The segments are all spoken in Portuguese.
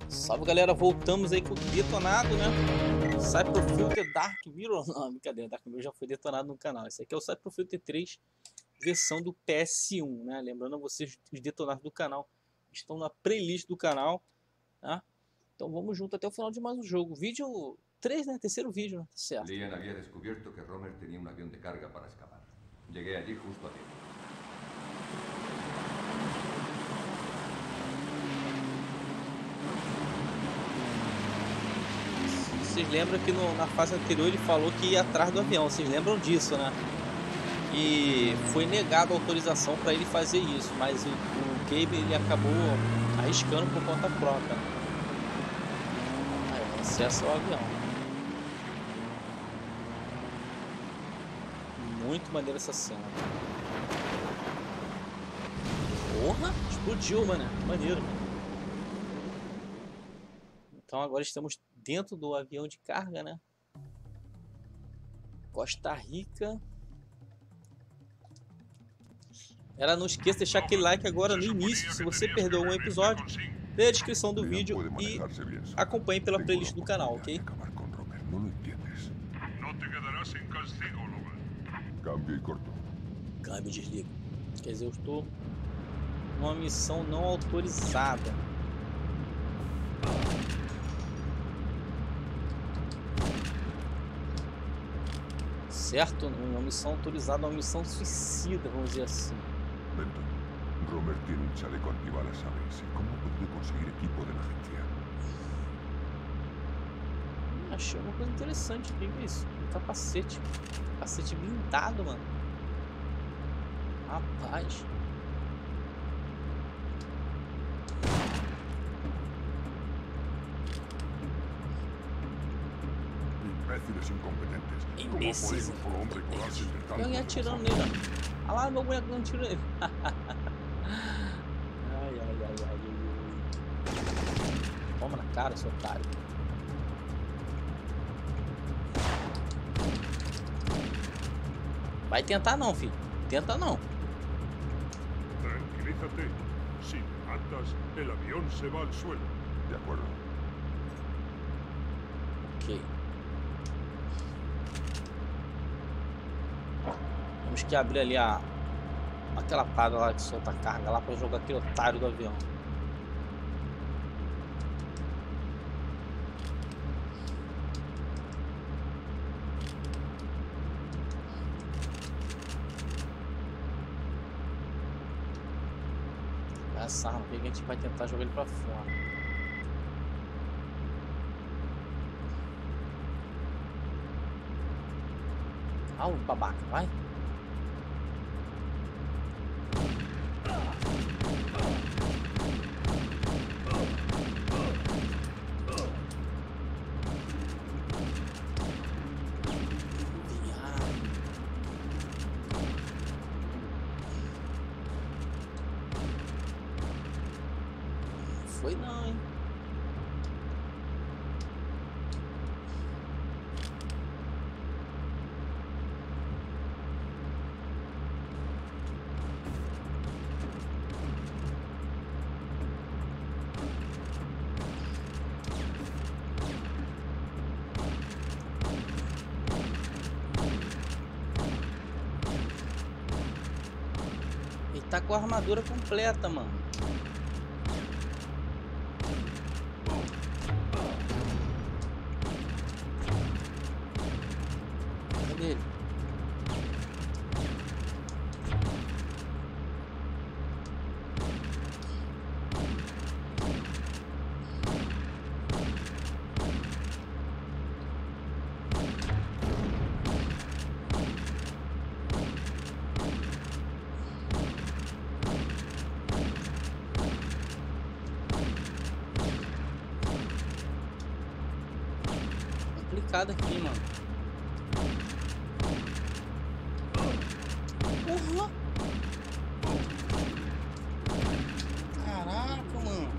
Salve galera, voltamos aí com o detonado, né? Cypher Filter Dark Mirror, não, brincadeira, Dark Mirror já foi detonado no canal. Esse aqui é o Cypher Filter 3, versão do PS1, né? Lembrando a vocês, os detonados do canal estão na playlist do canal, tá? Então vamos junto até o final de mais um jogo. Vídeo 3, né? Terceiro vídeo, né? Tá certo. Lian había descubierto que Romer tenía un avión de carga para escapar. Llegué allí justo a tiempo. Vocês lembram que na fase anterior ele falou que ia atrás do avião, vocês lembram disso, né? E foi negada a autorização para ele fazer isso, mas o Gabe ele acabou arriscando por conta própria. Aí, acesso ao avião. Muito maneiro essa cena. Porra, explodiu, mano. Maneiro. Então agora estamos dentro do avião de carga, né? Costa Rica. Ela não esqueça de deixar aquele like agora no início, se você perdeu um episódio, lê a descrição do vídeo e acompanhe pela playlist do canal, ok? Câmbio e desliga. Quer dizer, eu estou numa missão não autorizada. Certo? Uma missão autorizada, uma missão suicida, vamos dizer assim. Benton, Romer tiene un chaleco antibalas, ¿sabes? ¿Cómo ha podido conseguir equipo de la agencia? Achei uma coisa interessante aqui, que é isso? Um capacete. Capacete blindado, mano. Rapaz. Imbéciles incompetentes. Imbéciles. ¿Cómo puede un solo hombre colarse entre tantos? Eu ia atirando nele, ó. Olha lá, meu boneco não tira nele. Ai. Toma na cara, seu otário. Vai tentar não, filho. Tenta não. Tranquilízate. Si me matas, el avión se va al suelo. De acuerdo. Ok. Temos que abrir ali aquela parada lá que solta a carga lá para jogar aquele otário do avião. Essa arma aqui a gente vai tentar jogar ele para fora. Ah, o babaca, vai. Foi não, hein? Ele tá com a armadura completa, mano. Cadê ele? Complicado aqui, mano. Porra! Caraca, mano.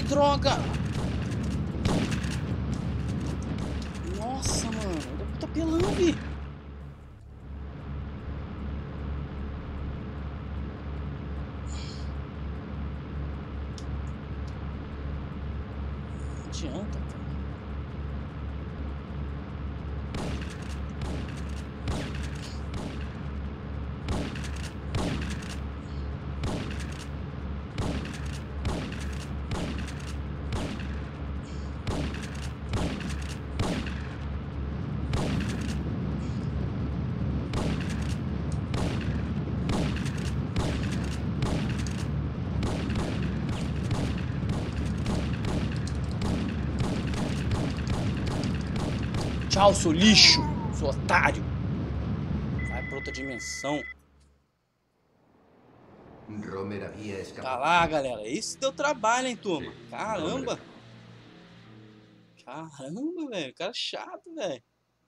droga! Nossa, mano. Da puta pelão, vi. Não adianta, cara. Tchau, seu lixo, seu otário. Vai pra outra dimensão. Romer havia Tá escapado. lá, galera. Isso deu trabalho, hein, turma? Caramba. Caramba, velho. Cara chato, velho.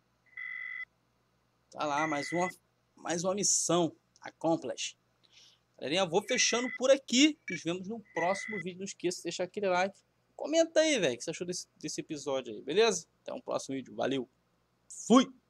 Tá lá, mais uma missão. Accomplished. Galerinha, vou fechando por aqui. Nos vemos no próximo vídeo. Não esqueça de deixar aquele like. Comenta aí, velho, o que você achou desse episódio aí, beleza? Até um próximo vídeo. Valeu. Fui!